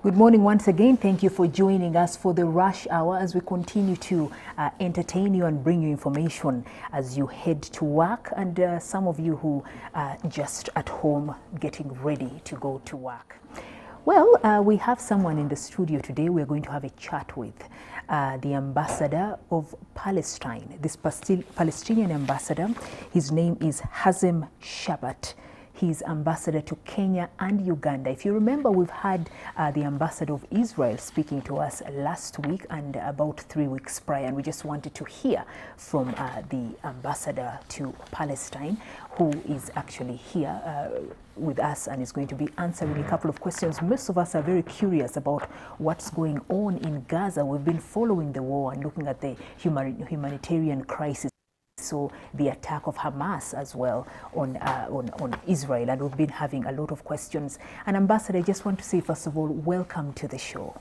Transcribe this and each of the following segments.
Good morning once again. Thank you for joining us for the rush hour as we continue to entertain you and bring you information as you head to work, and some of you who are just at home getting ready to go to work. Well, we have someone in the studio today we're going to have a chat with, the ambassador of Palestine, this Palestinian ambassador. His name is Hazem Shabat. He's ambassador to Kenya and Uganda. If you remember, we've had the ambassador of Israel speaking to us last week and about 3 weeks prior, and we just wanted to hear from the ambassador to Palestine, who is actually here with us and is going to be answering a couple of questions. Most of us are very curious about what's going on in Gaza. We've been following the war and looking at the humanitarian crisis. So the attack of Hamas as well on Israel, and we've been having a lot of questions. And Ambassador, I just want to say, first of all, welcome to the show.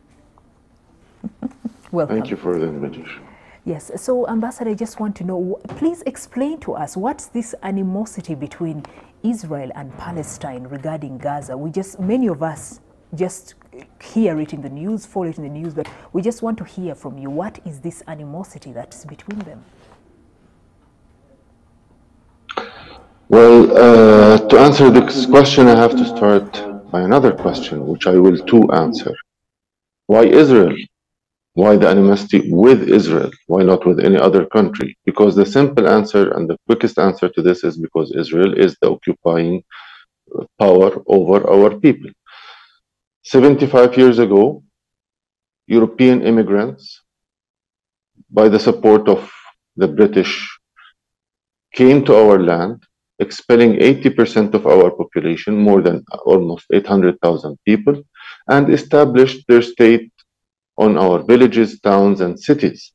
Welcome. Thank you for the invitation. Yes, so Ambassador, I just want to know, please explain to us, what's this animosity between Israel and Palestine regarding Gaza? Many of us just hear it in the news, follow it in the news, but we just want to hear from you, what is this animosity that's between them? Well, to answer this question, I have to start by another question, which I will too answer. Why Israel? Why the animosity with Israel? Why not with any other country? Because the simple answer and the quickest answer to this is because Israel is the occupying power over our people. 75 years ago, European immigrants, by the support of the British, came to our land, expelling 80% of our population, more than almost 800,000 people, and established their state on our villages, towns, and cities.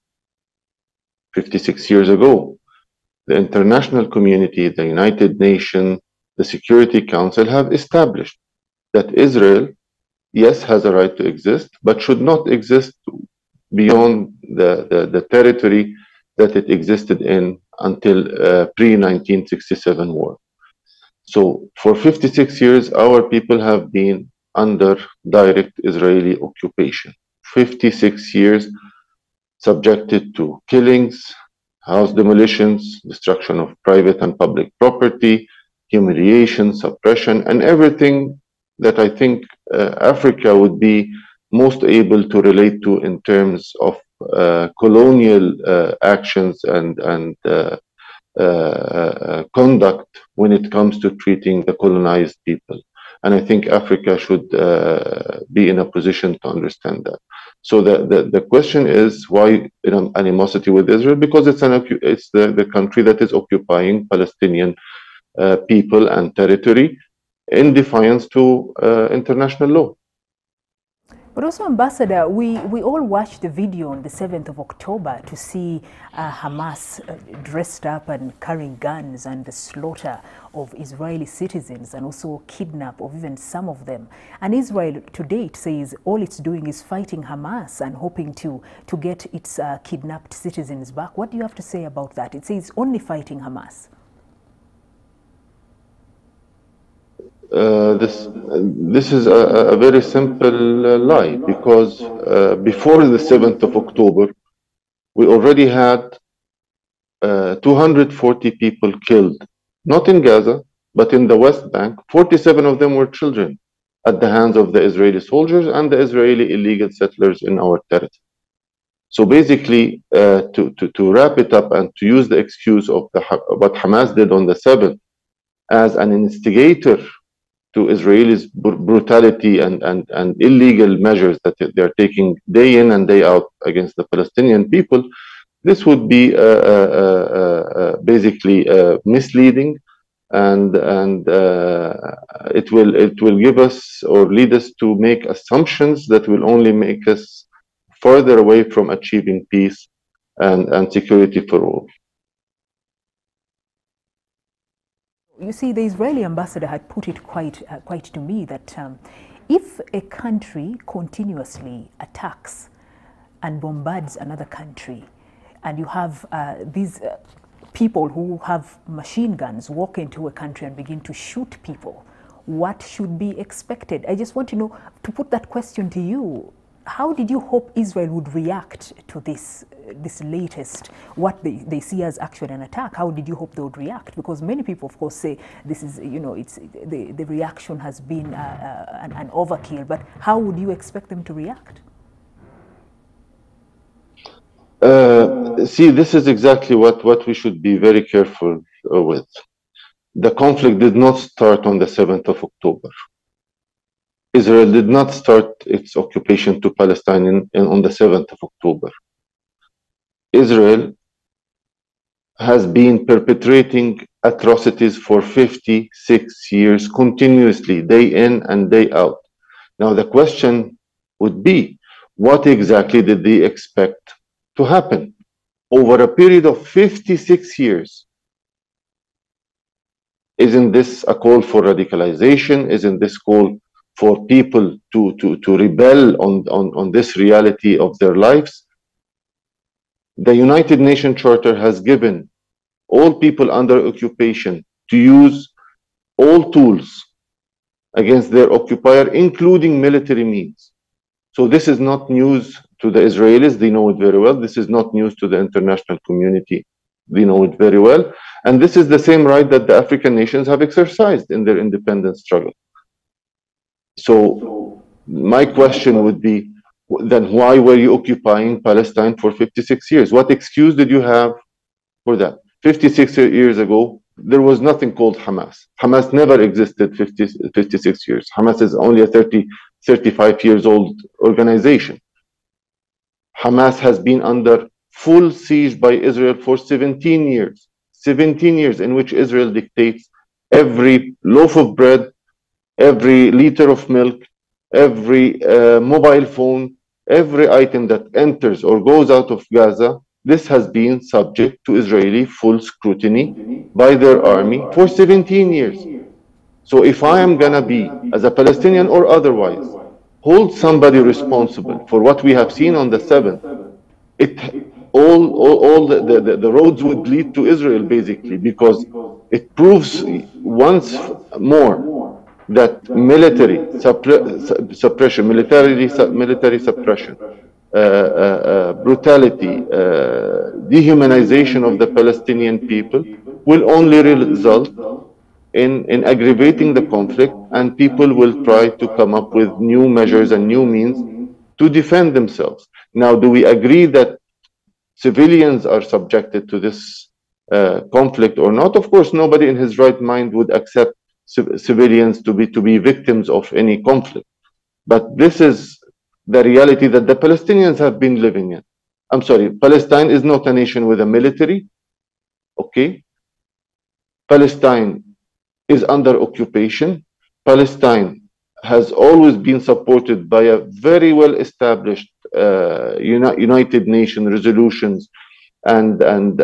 56 years ago, the international community, the United Nations, the Security Council have established that Israel, yes, has a right to exist, but should not exist beyond the territory that it existed in until pre-1967 war. So for 56 years, our people have been under direct Israeli occupation. 56 years subjected to killings, house demolitions, destruction of private and public property, humiliation, suppression, and everything that I think Africa would be most able to relate to in terms of colonial actions and conduct when it comes to treating the colonized people. And I think Africa should be in a position to understand that. So the question is, why animosity with Israel? Because it's the country that is occupying Palestinian people and territory in defiance to international law. But also, Ambassador, we all watched the video on the 7th of October to see Hamas dressed up and carrying guns, and the slaughter of Israeli citizens, and also kidnap of even some of them. And Israel to date says all it's doing is fighting Hamas and hoping to get its kidnapped citizens back. What do you have to say about that? It says only fighting Hamas. This is a very simple lie, because before the 7th of October, we already had 240 people killed, not in Gaza, but in the West Bank. 47 of them were children at the hands of the Israeli soldiers and the Israeli illegal settlers in our territory. So basically, to wrap it up and to use the excuse of what Hamas did on the 7th as an instigator to Israelis' brutality and illegal measures that they're taking day in and day out against the Palestinian people, this would be basically misleading, and it will give us or lead us to make assumptions that will only make us further away from achieving peace and security for all. You see, the Israeli ambassador had put it quite to me that if a country continuously attacks and bombards another country, and you have these people who have machine guns walk into a country and begin to shoot people, what should be expected? I just want to know, to put that question to you, how did you hope Israel would react to this latest, what they see as actually an attack? How did you hope they would react? Because many people, of course, say this is, it's the reaction has been an overkill, but how would you expect them to react? See, this is exactly what we should be very careful with. The conflict did not start on the 7th of October. Israel did not start its occupation to Palestine on the 7th of October. Israel has been perpetrating atrocities for 56 years continuously, day in and day out. Now the question would be, what exactly did they expect to happen over a period of 56 years? Isn't this a call for radicalization? Isn't this call for people to rebel on this reality of their lives? The United Nations Charter has given all people under occupation to use all tools against their occupier, including military means. So this is not news to the Israelis, they know it very well. This is not news to the international community, they know it very well. And this is the same right that the African nations have exercised in their independence struggle. So my question would be, then why were you occupying Palestine for 56 years? What excuse did you have for that? 56 years ago, there was nothing called Hamas. Hamas never existed 56 years. Hamas is only a 35 years old organization. Hamas has been under full siege by Israel for 17 years. 17 years in which Israel dictates every loaf of bread, every liter of milk, every mobile phone, every item that enters or goes out of Gaza. This has been subject to Israeli full scrutiny by their army for 17 years. So if I am gonna be, as a Palestinian or otherwise, hold somebody responsible for what we have seen on the 7th, all the roads would lead to Israel, basically, because it proves once more that military suppression, military suppression, brutality, dehumanization of the Palestinian people will only result in aggravating the conflict, and people will try to come up with new measures and new means to defend themselves. Now, do we agree that civilians are subjected to this conflict or not? Of course, nobody in his right mind would accept civilians to be victims of any conflict. But this is the reality that the Palestinians have been living in. I'm sorry, Palestine is not a nation with a military, okay? Palestine is under occupation. Palestine has always been supported by a very well established United Nations resolutions and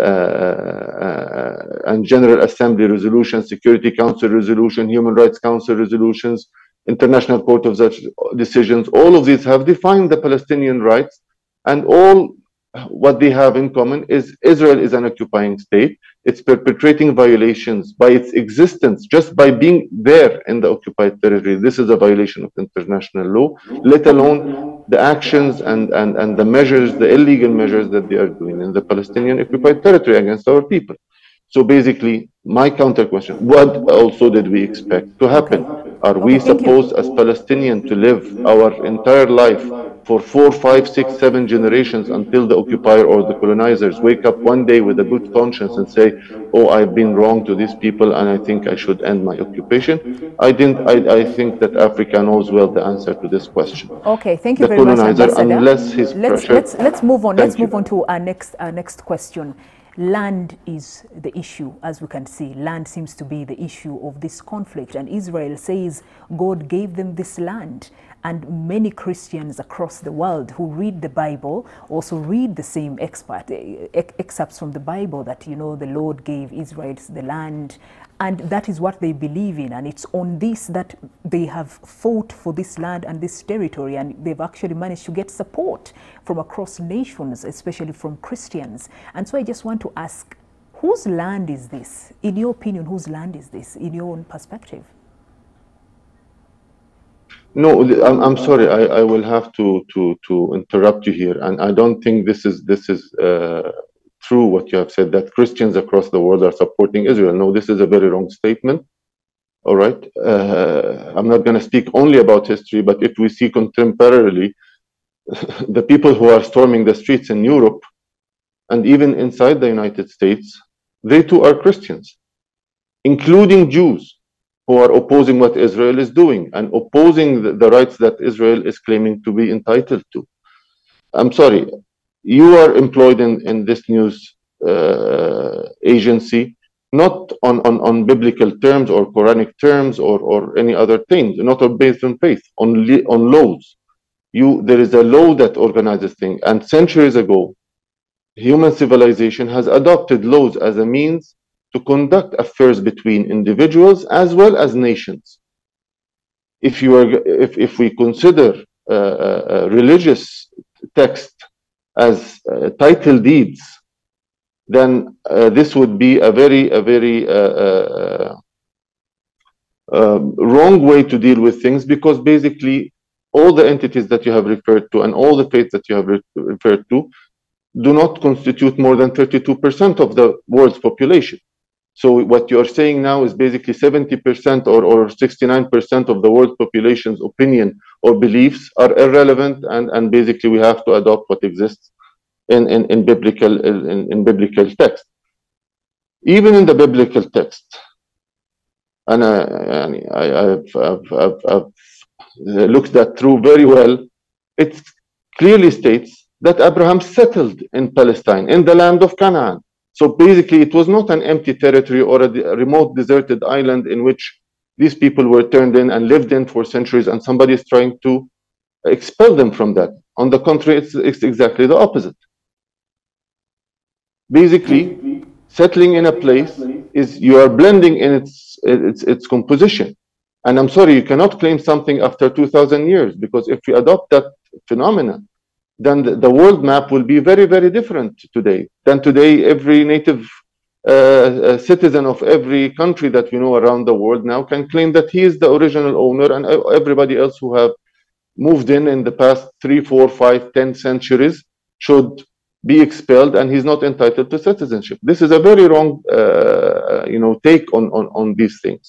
General Assembly resolutions, Security Council resolution, Human Rights Council resolutions, International Court of Such decisions. All of these have defined the Palestinian rights, and all what they have in common is Israel is an occupying state. It's perpetrating violations by its existence, just by being there in the occupied territory. This is a violation of international law, let alone the actions and the measures, the illegal measures that they are doing in the Palestinian occupied territory against our people. So basically, my counter question, what also did we expect to happen? Are we supposed as Palestinians to live our entire life for 4, 5, 6, 7 generations until the occupier or the colonizers wake up one day with a good conscience and say, oh, I've been wrong to these people and I think I should end my occupation? I think that Africa knows well the answer to this question. Okay, thank you very much, Ambassador. Unless his let's move on. Let's move on to our next question. Land is the issue, as we can see. Land seems to be the issue of this conflict, and Israel says God gave them this land. And many Christians across the world who read the Bible also read the same excerpts from the Bible that, you know, the Lord gave Israel the land, and that is what they believe in. And it's on this that they have fought for this land and this territory, and they've actually managed to get support from across nations, especially from Christians. And so I just want to ask, whose land is this? In your opinion, whose land is this, in your own perspective? No, I'm sorry. I will have to interrupt you here, and I don't think this is true what you have said, that Christians across the world are supporting Israel. No, this is a very wrong statement. All right. I'm not going to speak only about history, but if we see contemporarily, the people who are storming the streets in Europe and even inside the United States, they too are Christians, including Jews who are opposing what Israel is doing and opposing the rights that Israel is claiming to be entitled to. I'm sorry, you are employed in this news agency, not on biblical terms or Quranic terms or any other things, not based on faith, only on laws. There is a law that organizes things, and centuries ago, human civilization has adopted laws as a means to conduct affairs between individuals as well as nations. If we consider religious text as title deeds, then this would be a very wrong way to deal with things, because basically all the entities that you have referred to and all the faiths that you have referred to do not constitute more than 32% of the world's population. So what you're saying now is basically 70% or 69% of the world's population's opinion or beliefs are irrelevant, and basically we have to adopt what exists in biblical text. Even in the biblical text, and I've looked that through very well, it clearly states that Abraham settled in Palestine, in the land of Canaan. So basically, it was not an empty territory or a remote deserted island in which these people were turned in and lived in for centuries, and somebody is trying to expel them from that. On the contrary, it's exactly the opposite. Basically, settling in a place is you are blending in its composition. And I'm sorry, you cannot claim something after 2,000 years, because if we adopt that phenomenon, then the world map will be very, very different today. Than today, every native citizen of every country that we know around the world now can claim that he is the original owner, and everybody else who have moved in the past 3, 4, 5, 10 centuries should be expelled, and he's not entitled to citizenship. This is a very wrong, take on these things.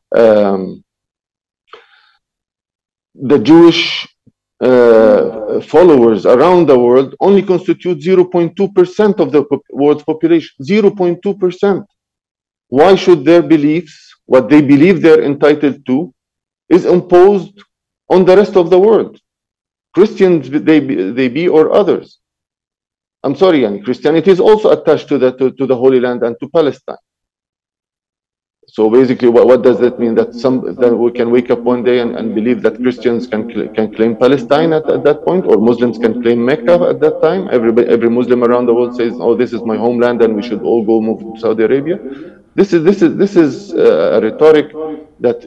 The Jewish followers around the world only constitute 0.2% of the world's population. 0.2%. Why should their beliefs, what they believe they're entitled to, is imposed on the rest of the world? Christians, they be or others. I'm sorry, and Christianity is also attached to the Holy Land and to Palestine. So basically, what does that mean? That we can wake up one day and believe that Christians can claim Palestine at that point, or Muslims can claim Mecca at that time? Every Muslim around the world says, "Oh, this is my homeland, and we should all go move to Saudi Arabia." This is a rhetoric that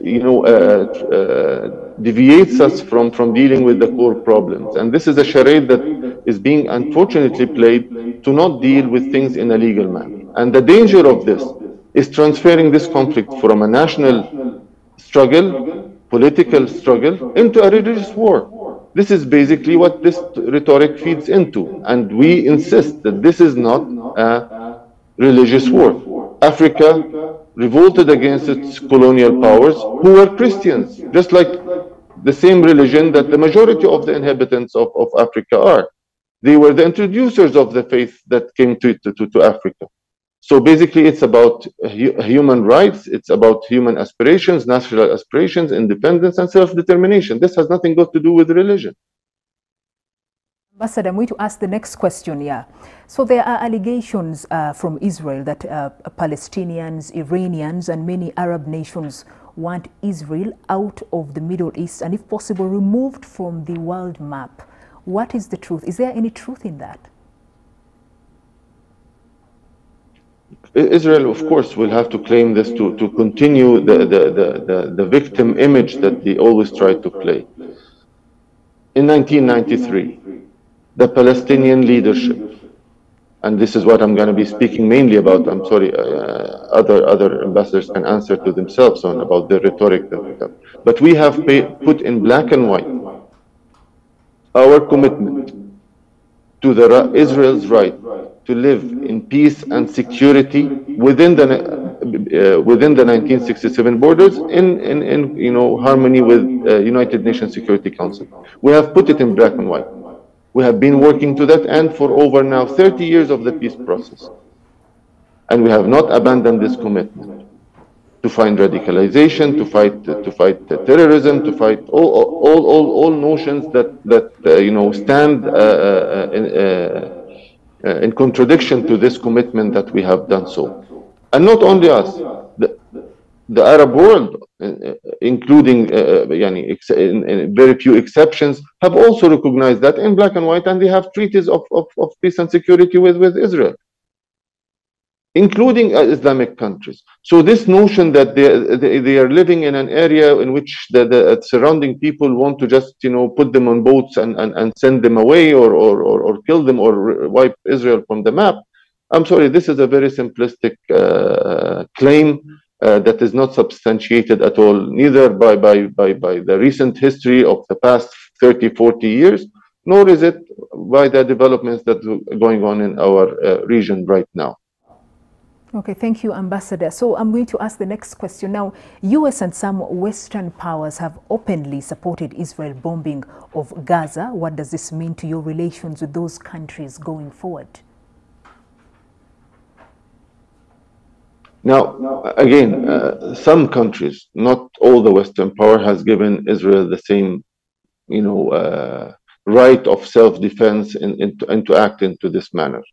deviates us from dealing with the core problems, and this is a charade that is being unfortunately played to not deal with things in a legal manner. And the danger of this is transferring this conflict from a national struggle, political struggle, into a religious war. This is basically what this rhetoric feeds into, and we insist that this is not a religious war. Africa revolted against its colonial powers, who were Christians, just like the same religion that the majority of the inhabitants of Africa are. They were the introducers of the faith that came to Africa. So basically, it's about human rights, it's about human aspirations, national aspirations, independence, and self-determination. This has nothing got to do with religion. Ambassador, I'm going to ask the next question here. So there are allegations from Israel that Palestinians, Iranians, and many Arab nations want Israel out of the Middle East, and if possible, removed from the world map. What is the truth? Is there any truth in that? Israel, of course, will have to claim this to continue the victim image that they always try to play. In 1993, the Palestinian leadership and this is what I'm going to be speaking mainly about. I'm sorry, other ambassadors can answer to themselves on about the rhetoric that we have. But we have put in black and white our commitment to Israel's right to live in peace and security within the 1967 borders in harmony with United Nations Security Council. We have put it in black and white. We have been working to that end for over now 30 years of the peace process. And we have not abandoned this commitment to find radicalization, to fight terrorism, to fight all notions that stand in contradiction to this commitment that we have done so. And not only us, the Arab world, including in very few exceptions, have also recognized that in black and white, and they have treaties of peace and security with Israel, including Islamic countries. So this notion that they are living in an area in which the surrounding people want to just put them on boats and send them away or kill them or wipe Israel from the map, I'm sorry, this is a very simplistic claim that is not substantiated at all, neither by the recent history of the past 30, 40 years, nor is it by the developments that are going on in our region right now. Okay, thank you, Ambassador. So I'm going to ask the next question. Now, US and some Western powers have openly supported Israel bombing of Gaza. What does this mean to your relations with those countries going forward? Now, again, some countries, not all the Western power, has given Israel the same, right of self-defense and to act into this manner.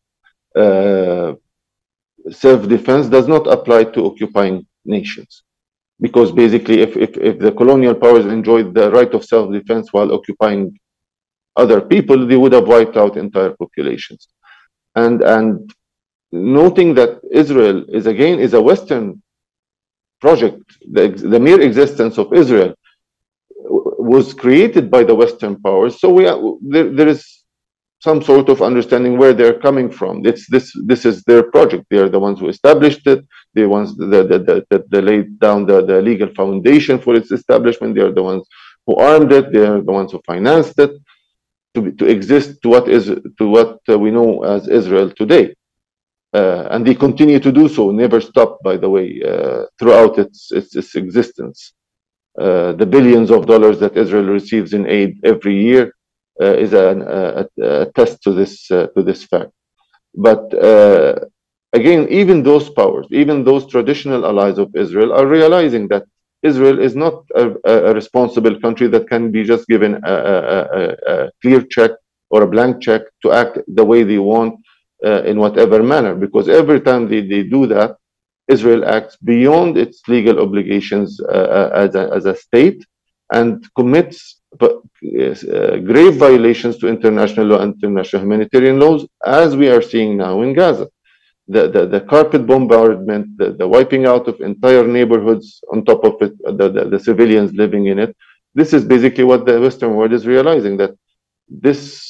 Self-defense does not apply to occupying nations, because basically, if the colonial powers enjoyed the right of self-defense while occupying other people, they would have wiped out entire populations. And noting that Israel is a Western project, the mere existence of Israel was created by the Western powers. So there is some sort of understanding where they're coming from. This is their project. They are the ones who established it. They're the ones that laid down the legal foundation for its establishment. They are the ones who armed it. They are the ones who financed it to exist to what we know as Israel today. And they continue to do so, never stop, by the way, throughout its existence. The billions of dollars that Israel receives in aid every year is a test to this fact. But again, even those powers, even those traditional allies of Israel, are realizing that Israel is not a responsible country that can be just given a clear check or a blank check to act the way they want in whatever manner, because every time they do that, Israel acts beyond its legal obligations as a state and commits grave violations to international law and international humanitarian laws, as we are seeing now in Gaza. The carpet bombardment, the wiping out of entire neighborhoods, on top of it, the civilians living in it. This is basically what the Western world is realizing, that this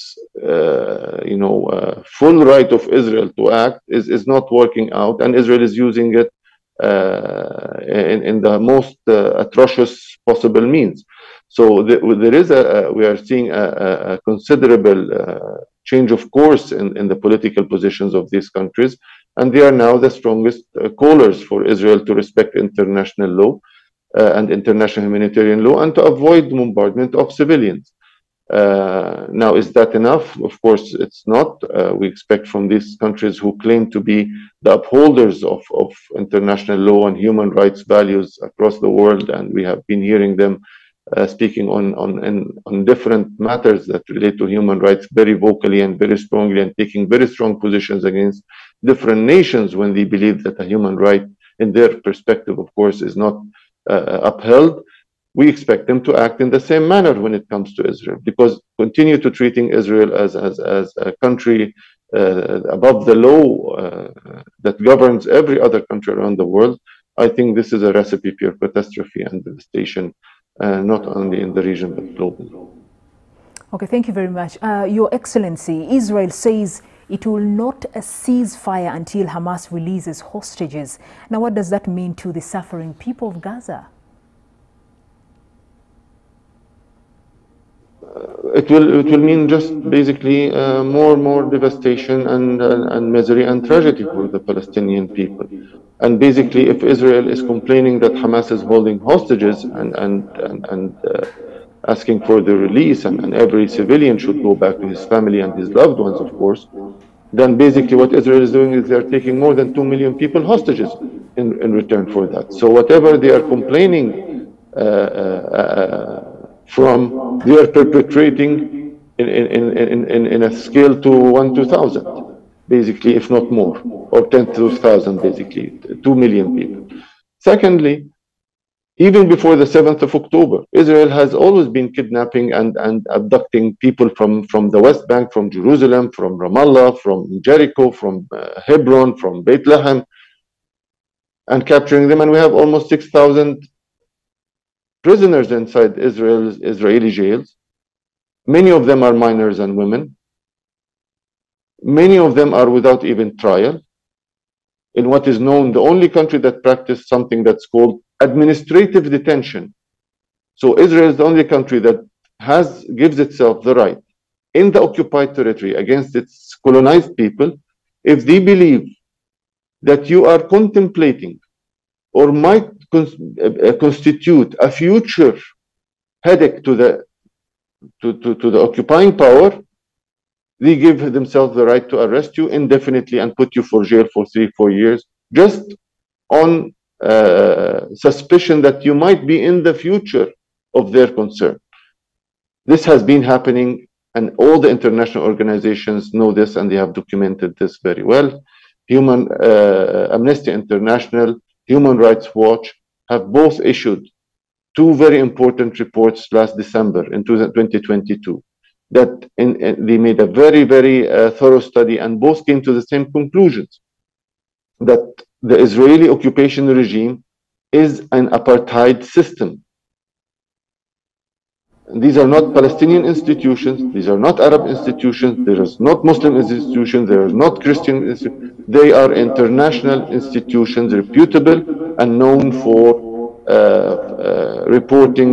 full right of Israel to act is not working out, and Israel is using it in the most atrocious possible means. So we are seeing a considerable change of course in the political positions of these countries, and they are now the strongest callers for Israel to respect international law and international humanitarian law, and to avoid bombardment of civilians. Now, is that enough? Of course, it's not. We expect from these countries who claim to be the upholders of international law and human rights values across the world, and we have been hearing them speaking on different matters that relate to human rights very vocally and very strongly, and taking very strong positions against different nations when they believe that a human right, in their perspective, of course, is not upheld. We expect them to act in the same manner when it comes to Israel, because continue to treating Israel as a country above the law that governs every other country around the world. I think this is a recipe for catastrophe and devastation, not only in the region but globally. Okay, thank you very much. Your Excellency, Israel says it will not cease fire until Hamas releases hostages. Now, what does that mean to the suffering people of Gaza? It will mean just basically more and more devastation and misery and tragedy for the Palestinian people. And basically, if Israel is complaining that Hamas is holding hostages and asking for their release, and every civilian should go back to his family and his loved ones, of course, then basically what Israel is doing is they're taking more than 2 million people hostages in return for that. So whatever they are complaining from, they are perpetrating in a scale to 1 to 1,000, basically, if not more, or 10 to 1,000, basically, 2 million people. Secondly, even before the 7th of October, Israel has always been kidnapping and abducting people from the West Bank, from Jerusalem, from Ramallah, from Jericho, from Hebron, from Bethlehem, and capturing them. And we have almost 6,000 prisoners inside Israeli jails. Many of them are minors and women. Many of them are without even trial. In what is known, the only country that practiced something that's called administrative detention. So Israel is the only country that gives itself the right in the occupied territory against its colonized people, if they believe that you are contemplating or might constitute a future headache to the occupying power, they give themselves the right to arrest you indefinitely and put you for jail for 3-4 years, just on suspicion that you might be in the future of their concern. This has been happening, and all the international organizations know this, and they have documented this very well. Amnesty International, Human Rights Watch have both issued 2 very important reports last December in 2022 that they made a very, very thorough study, and both came to the same conclusions, that the Israeli occupation regime is an apartheid system. These are not Palestinian institutions, these are not Arab institutions, there is not Muslim institutions, there is not Christian institutions. They are international institutions, reputable and known for reporting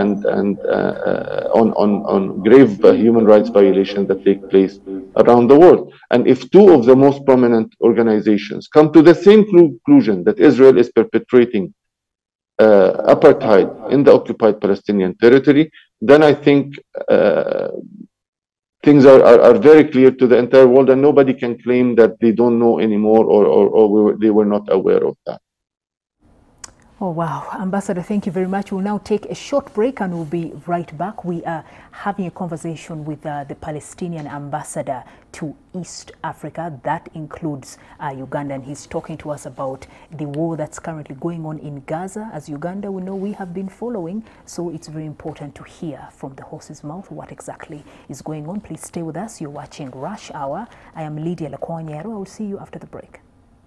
on grave human rights violations that take place around the world. And if 2 of the most prominent organizations come to the same conclusion that Israel is perpetrating apartheid in the occupied Palestinian territory, then I think things are very clear to the entire world, and nobody can claim that they don't know anymore or they were not aware of that. Oh, wow. Ambassador, thank you very much. We'll now take a short break and we'll be right back. We are having a conversation with the Palestinian ambassador to East Africa. That includes Uganda, and he's talking to us about the war that's currently going on in Gaza. As Uganda, we know we have been following, so it's very important to hear from the horse's mouth what exactly is going on. Please stay with us. You're watching Rush Hour. I am Lydia Lakwanyero. I will see you after the break.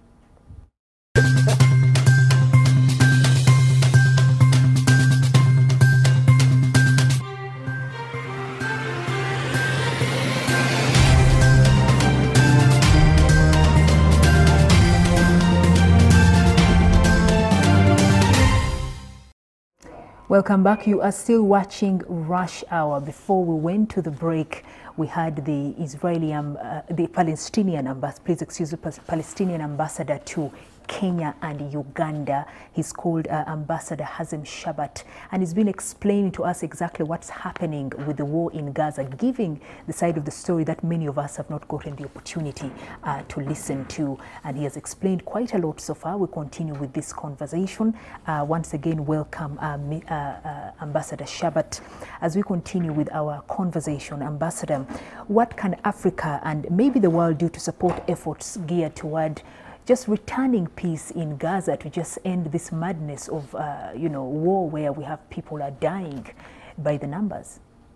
Welcome back. You are still watching Rush Hour. Before we went to the break, we had the Palestinian ambassador to Kenya and Uganda. He's called Ambassador Hazem Shabat, and he's been explaining to us exactly what's happening with the war in Gaza, giving the side of the story that many of us have not gotten the opportunity to listen to. And he has explained quite a lot so far. We continue with this conversation. Once again, welcome Ambassador Shabat. As we continue with our conversation, Ambassador, what can Africa and maybe the world do to support efforts geared toward just returning peace in Gaza, to just end this madness of war where we have people are dying by the numbers?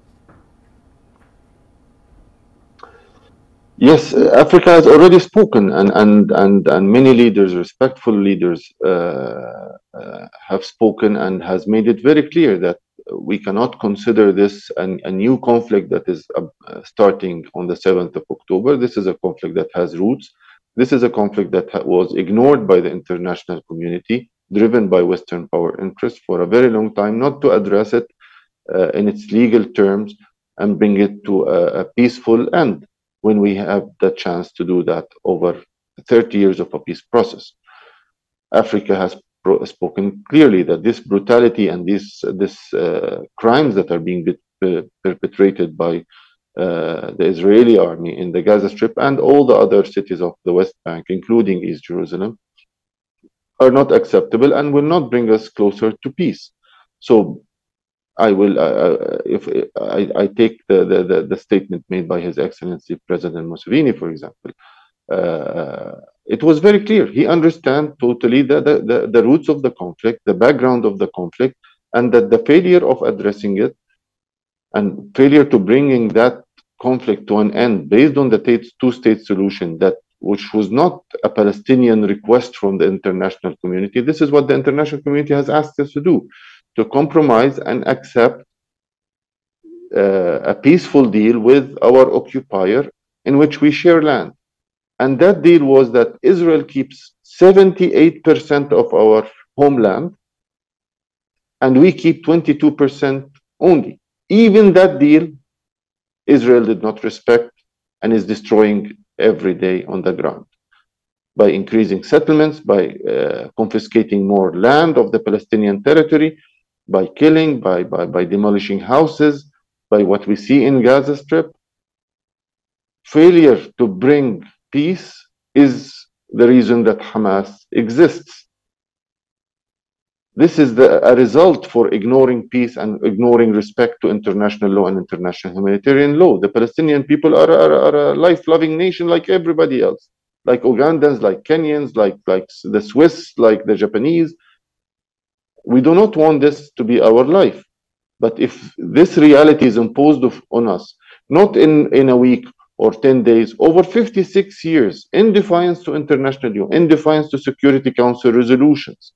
Yes, Africa has already spoken, and many leaders, respectful leaders, have spoken and has made it very clear that we cannot consider this a new conflict that is starting on the 7th of October. This is a conflict that has roots. This is a conflict that was ignored by the international community, driven by Western power interests for a very long time, not to address it in its legal terms and bring it to a peaceful end when we have the chance to do that over 30 years of a peace process. Africa has spoken clearly that this brutality and these crimes that are being perpetrated by the Israeli army in the Gaza Strip and all the other cities of the West Bank, including East Jerusalem, are not acceptable and will not bring us closer to peace. So I will, if I take the statement made by His Excellency President Museveni, for example, it was very clear. He understands totally the roots of the conflict, the background of the conflict, and that the failure of addressing it and failure to bringing that conflict to an end based on the two-state solution, which was not a Palestinian request from the international community. This is what the international community has asked us to do, to compromise and accept a peaceful deal with our occupier in which we share land. And that deal was that Israel keeps 78% of our homeland and we keep 22% only. Even that deal, Israel did not respect and is destroying every day on the ground by increasing settlements, by confiscating more land of the Palestinian territory, by killing, by demolishing houses, by what we see in Gaza Strip. Failure to bring peace is the reason that Hamas exists. This is a result for ignoring peace and ignoring respect to international law and international humanitarian law. The Palestinian people are a life-loving nation like everybody else, like Ugandans, like Kenyans, like the Swiss, like the Japanese. We do not want this to be our life. But if this reality is imposed on us, not in a week or 10 days, over 56 years, in defiance to international law, in defiance to Security Council resolutions,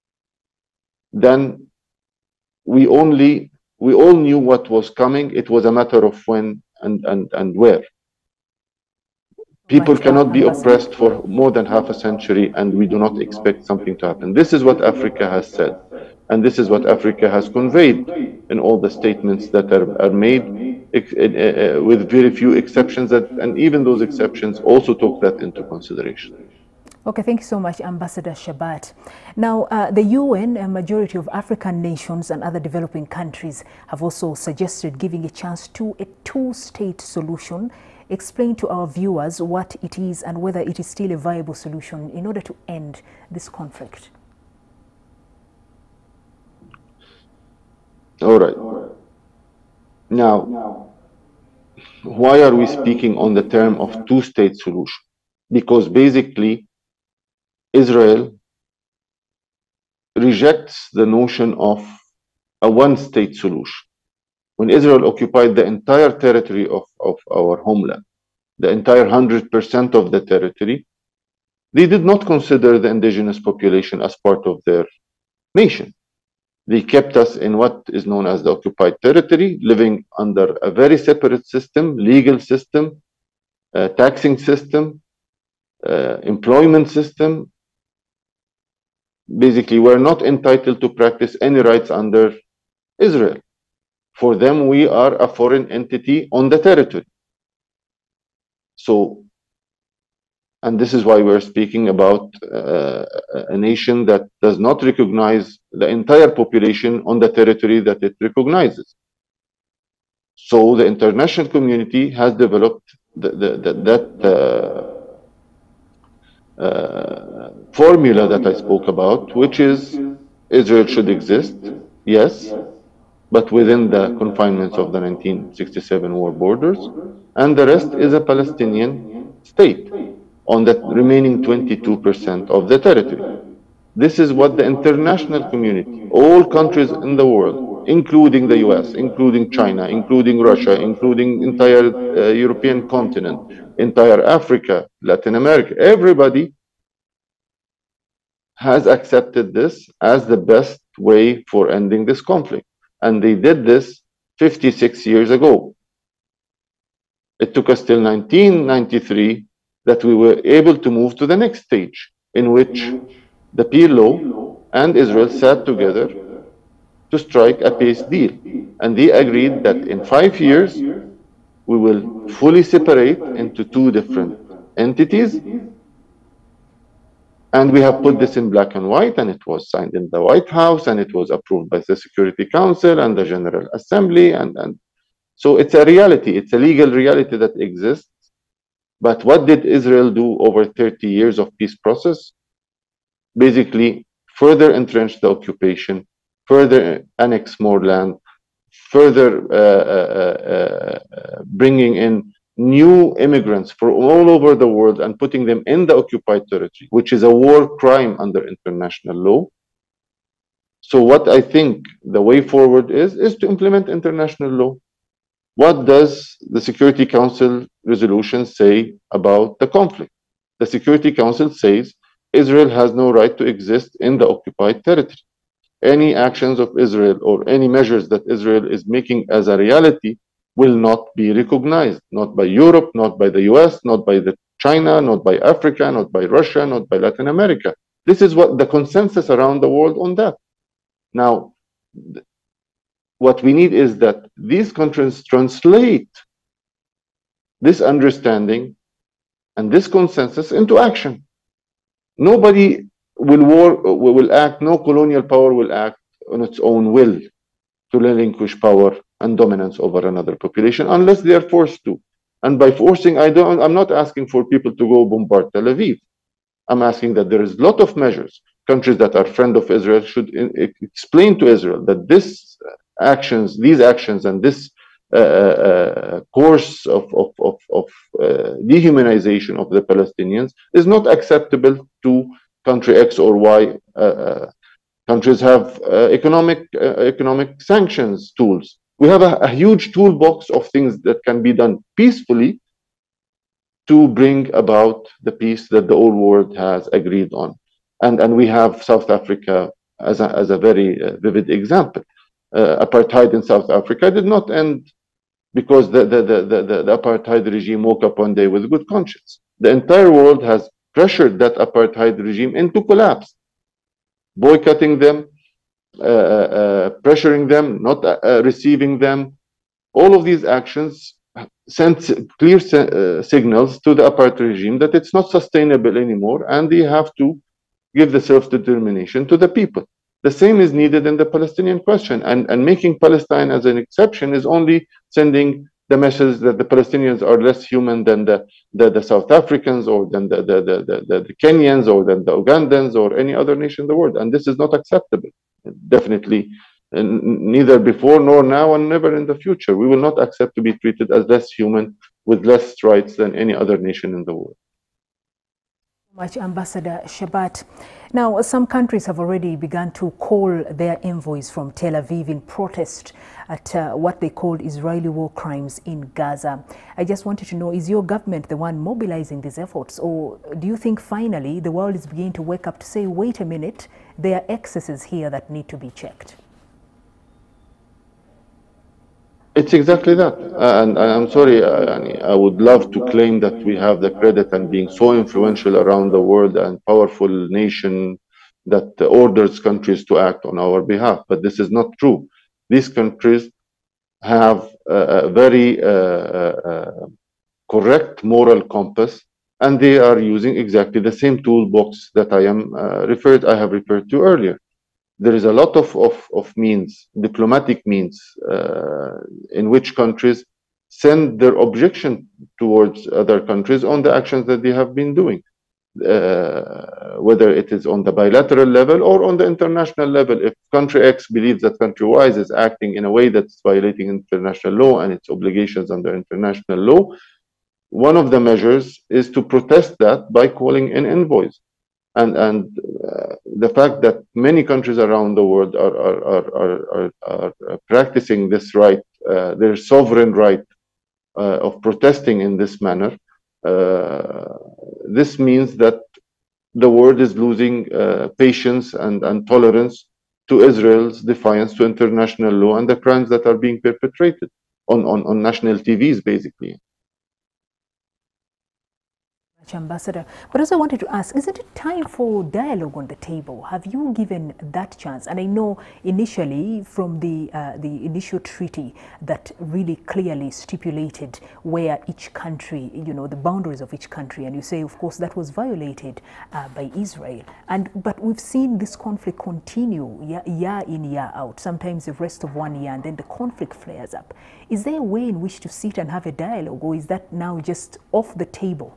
then we all knew what was coming. It was a matter of when and where. People cannot be oppressed for more than half a century, and we do not expect something to happen. This is what Africa has said, and this is what Africa has conveyed in all the statements that are made, with very few exceptions, and even those exceptions also took that into consideration. Okay, thank you so much, Ambassador Shabat. Now, the UN, a majority of African nations and other developing countries have also suggested giving a chance to a two-state solution. Explain to our viewers what it is and whether it is still a viable solution in order to end this conflict. All right. Now, why are we speaking on the term of two-state solution? Because basically, Israel rejects the notion of a one-state solution. When Israel occupied the entire territory of our homeland, the entire 100% of the territory, they did not consider the indigenous population as part of their nation. They kept us in what is known as the occupied territory, living under a very separate system, legal system, taxing system, employment system. Basically, we're not entitled to practice any rights under Israel. For them, we are a foreign entity on the territory. So, and this is why we're speaking about a nation that does not recognize the entire population on the territory that it recognizes. So the international community has developed that formula that I spoke about, which is Israel should exist, yes, but within the confinements of the 1967 war borders, and the rest is a Palestinian state on the remaining 22% of the territory. This is what the international community, all countries in the world, including the US, including China, including Russia, including entire European continent, entire Africa, Latin America, everybody has accepted this as the best way for ending this conflict. And they did this 56 years ago. It took us till 1993 that we were able to move to the next stage, in which the PLO and Israel sat together to strike a peace deal. And they agreed that in 5 years, we will fully separate into two different entities. And we have put this in black and white, and it was signed in the White House, and it was approved by the Security Council and the General Assembly. And so it's a reality, it's a legal reality that exists. But what did Israel do over 30 years of peace process? Basically, further entrench the occupation, further annex more land, further bringing in new immigrants from all over the world and putting them in the occupied territory, which is a war crime under international law. So what I think the way forward is to implement international law. What does the Security Council resolution say about the conflict? The Security Council says Israel has no right to exist in the occupied territory. Any actions of Israel or any measures that Israel is making as a reality will not be recognized, not by Europe, not by the US, not by China, not by Africa, not by Russia, not by Latin America. This is what the consensus around the world on that. Now, what we need is that these countries translate this understanding and this consensus into action. Nobody will act, no colonial power will act on its own will to relinquish power and dominance over another population unless they are forced to. And by forcing, I'm not asking for people to go bombard Tel Aviv. I'm asking that there is a lot of measures. Countries that are friend of Israel should explain to Israel that these actions and this course of dehumanization of the Palestinians is not acceptable to country X or Y. Countries have economic sanctions tools. We have a huge toolbox of things that can be done peacefully to bring about the peace that the whole world has agreed on. And we have South Africa as a very vivid example. Apartheid in South Africa did not end because the apartheid regime woke up one day with good conscience. The entire world has pressured that apartheid regime into collapse, boycotting them, pressuring them, not receiving them. All of these actions sent clear signals to the apartheid regime that it's not sustainable anymore, and they have to give the self-determination to the people. The same is needed in the Palestinian question, and making Palestine as an exception is only sending the message that the Palestinians are less human than the South Africans or than the Kenyans or than the Ugandans or any other nation in the world. And this is not acceptable, definitely, neither before nor now and never in the future. We will not accept to be treated as less human with less rights than any other nation in the world. Much, Ambassador Shabat. Now, some countries have already begun to call their envoys from Tel Aviv in protest at what they called Israeli war crimes in Gaza. I just wanted to know, is your government the one mobilizing these efforts, or do you think finally the world is beginning to wake up to say, wait a minute, there are excesses here that need to be checked? It's exactly that. And I'm sorry, I would love to claim that we have the credit and being so influential around the world and powerful nation that orders countries to act on our behalf. But this is not true. These countries have a very correct moral compass, and they are using exactly the same toolbox that I have referred to earlier. There is a lot of means, diplomatic means, in which countries send their objection towards other countries on the actions that they have been doing, whether it is on the bilateral level or on the international level. If country X believes that country Y is acting in a way that's violating international law and its obligations under international law, one of the measures is to protest that by calling in envoys. And the fact that many countries around the world are practicing this right, their sovereign right of protesting in this manner, this means that the world is losing patience and tolerance to Israel's defiance to international law and the crimes that are being perpetrated on national TVs, basically. Ambassador, but also I wanted to ask, isn't it time for dialogue on the table? Have you given that chance? And I know initially from the initial treaty that really clearly stipulated where each country, you know, the boundaries of each country, and you say, of course, that was violated by Israel. But we've seen this conflict continue year in, year out, sometimes the rest of 1 year, and then the conflict flares up. Is there a way in which to sit and have a dialogue, or is that now just off the table?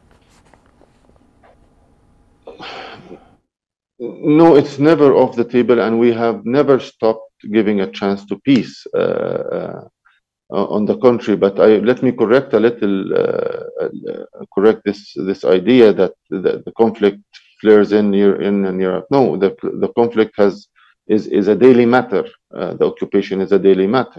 No, it's never off the table, and we have never stopped giving a chance to peace. On the contrary, but let me correct a little, correct this idea that the conflict flares in year in and year out. No, the conflict is a daily matter. The occupation is a daily matter.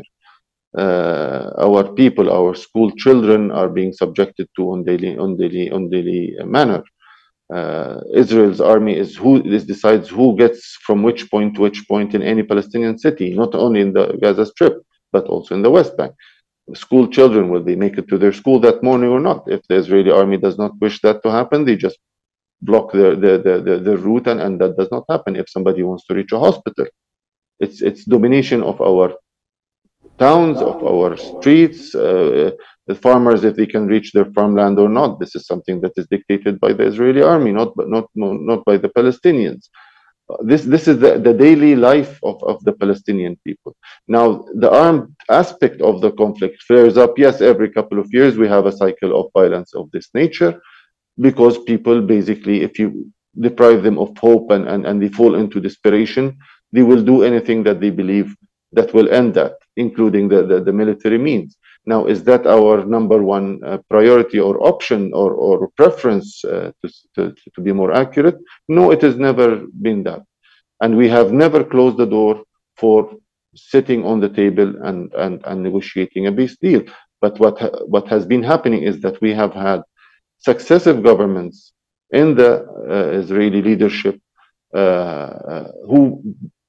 Our people, our school children, are being subjected to on daily manner. Israel's army decides who gets from which point to which point in any Palestinian city, not only in the Gaza Strip, but also in the West Bank. School children, will they make it to their school that morning or not? If the Israeli army does not wish that to happen, they just block the route, and that does not happen. If somebody wants to reach a hospital, it's domination of our towns, of our streets, the farmers, if they can reach their farmland or not. This is something that is dictated by the Israeli army, not by the Palestinians. This is the daily life of the Palestinian people. Now, the armed aspect of the conflict flares up. Yes, every couple of years we have a cycle of violence of this nature, because people basically, if you deprive them of hope and they fall into desperation, they will do anything that they believe that will end that, including the military means. Now, is that our number one priority or option or preference, to be more accurate? No, it has never been that. And we have never closed the door for sitting on the table and negotiating a peace deal. But what has been happening is that we have had successive governments in the Israeli leadership who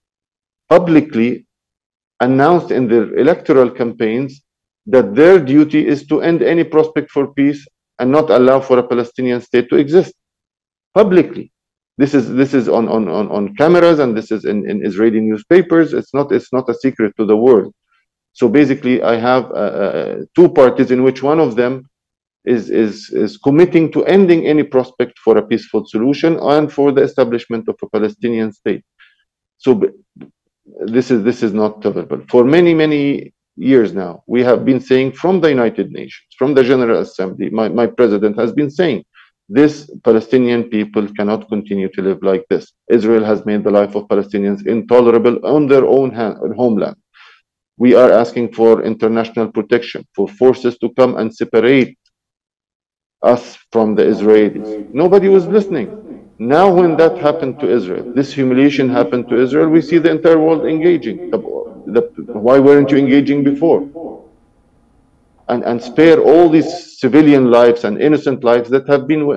publicly announced in their electoral campaigns that their duty is to end any prospect for peace and not allow for a Palestinian state to exist publicly. This is on cameras, and this is in Israeli newspapers. It's not a secret to the world. So basically, I have two parties in which one of them is committing to ending any prospect for a peaceful solution and for the establishment of a Palestinian state. So this is not tolerable. For many years now, we have been saying from the United Nations, from the General Assembly, my president has been saying, this Palestinian people cannot continue to live like this. Israel has made the life of Palestinians intolerable on their own homeland. We are asking for international protection, for forces to come and separate us from the Israelis. Nobody was listening. Now, when that happened to Israel, this humiliation happened to Israel, we see the entire world engaging. Why weren't you engaging before? And spare all these civilian lives and innocent lives that have been,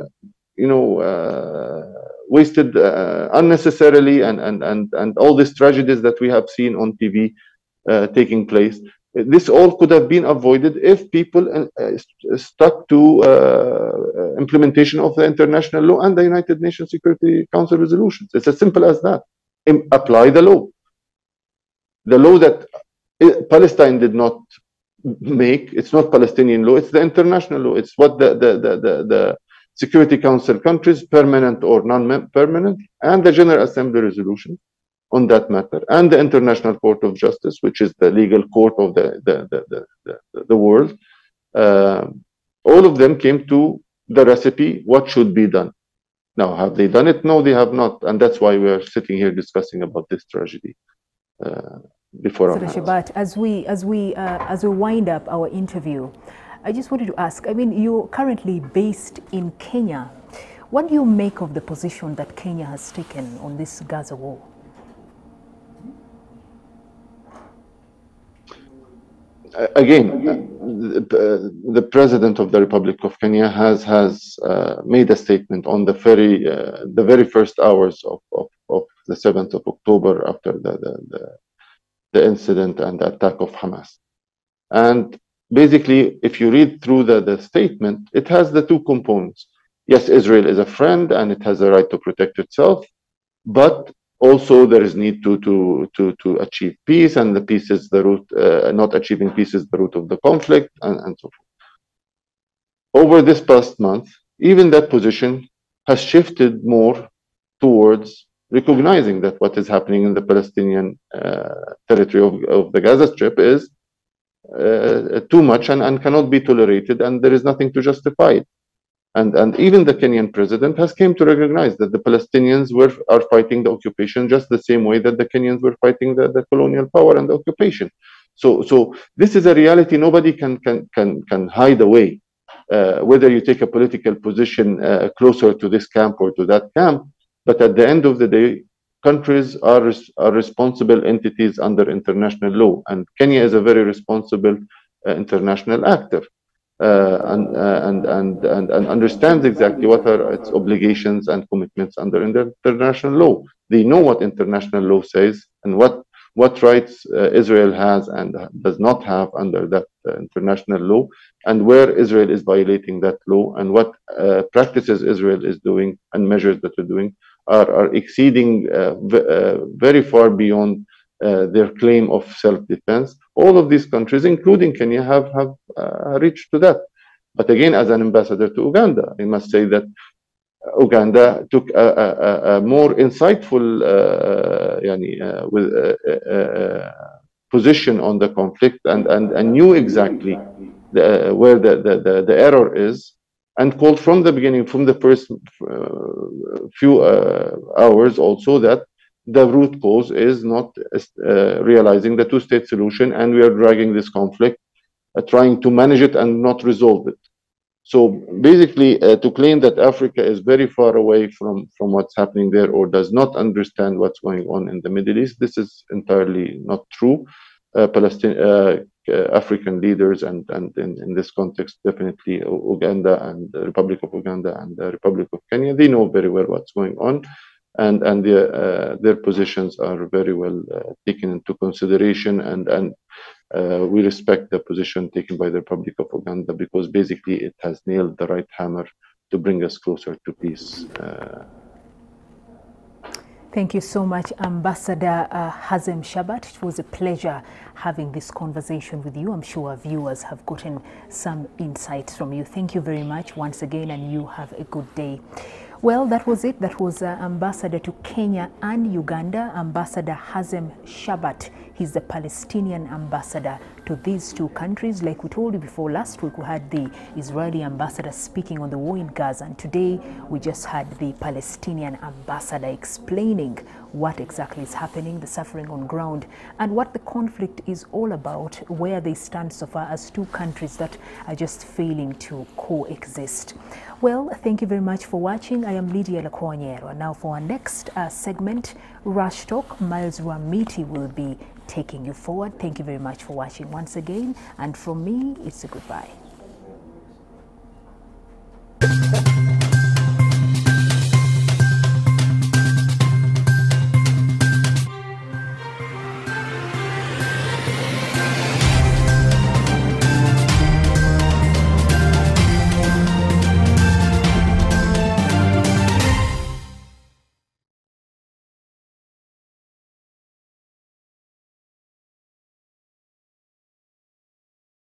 wasted unnecessarily, and all these tragedies that we have seen on TV taking place. This all could have been avoided if people stuck to implementation of the international law and the United Nations Security Council resolutions. It's as simple as that. Apply the law. The law that Palestine did not make, it's not Palestinian law, it's the international law. It's what the Security Council countries, permanent or non-permanent, and the General Assembly resolution on that matter, and the International Court of Justice, which is the legal court of the world. All of them came to the recipe, what should be done. Now, have they done it? No, they have not. And that's why we are sitting here discussing about this tragedy before our eyes. Shabat, as we wind up our interview, I just wanted to ask, I mean, you're currently based in Kenya. What do you make of the position that Kenya has taken on this Gaza war? Again, the President of the Republic of Kenya has made a statement on the very first hours of the 7th of October after the incident and the attack of Hamas. And basically, if you read through the statement, it has the two components. Yes, Israel is a friend and it has a right to protect itself, but also there is need to achieve peace, and the peace is the root, not achieving peace is the root of the conflict, and so forth. Over this past month, even that position has shifted more towards recognizing that what is happening in the Palestinian territory of the Gaza Strip is too much and cannot be tolerated, and there is nothing to justify it. And even the Kenyan president has came to recognize that the Palestinians are fighting the occupation just the same way that the Kenyans were fighting the colonial power and the occupation. So this is a reality nobody can hide away. Whether you take a political position closer to this camp or to that camp, but at the end of the day, countries are responsible entities under international law, and Kenya is a very responsible international actor, and understands exactly what are its obligations and commitments under international law. They know what international law says and what rights Israel has and does not have under that international law, and where Israel is violating that law, and what practices Israel is doing and measures that we're doing are exceeding very far beyond their claim of self-defense. All of these countries, including Kenya, have reached to that. But again, as an ambassador to Uganda, I must say that Uganda took a more insightful position on the conflict and knew exactly where the error is, and called from the beginning, from the first few hours also, that the root cause is not realizing the two-state solution, and we are dragging this conflict, trying to manage it and not resolve it. So basically, to claim that Africa is very far away from what's happening there or does not understand what's going on in the Middle East, this is entirely not true. African leaders, and in this context, definitely Uganda and the Republic of Uganda and the Republic of Kenya, they know very well what's going on, and their positions are very well taken into consideration, and we respect the position taken by the Republic of Uganda, because basically it has nailed the right hammer to bring us closer to peace. Thank you so much, Ambassador Hazem Shabat. It was a pleasure having this conversation with you. I'm sure our viewers have gotten some insights from you. Thank you very much once again, and you have a good day. Well, that was it. That was Ambassador to Kenya and Uganda, Ambassador Hazem Shabat. He's the Palestinian ambassador to these two countries. Like we told you before, last week we had the Israeli ambassador speaking on the war in Gaza, and today we just had the Palestinian ambassador explaining what exactly is happening, the suffering on ground, and what the conflict is all about, where they stand so far as two countries that are just failing to coexist. Well, thank you very much for watching. I am Lydia Lakwanyero. Now for our next segment, Rush Talk, Miles Ramiti will be taking you forward. Thank you very much for watching once again. And from me, it's a goodbye.